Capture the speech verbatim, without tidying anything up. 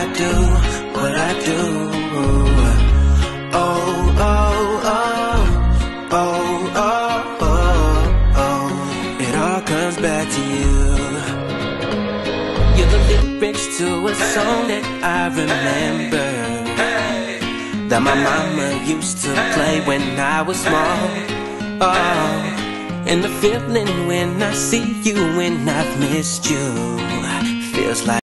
do, what I do. Oh, oh, oh, oh, oh, oh, oh. It all comes back to you. You're the lyrics to a song that I remember, that my mama used to play when I was small. Oh, and the feeling when I see you when I've missed you feels like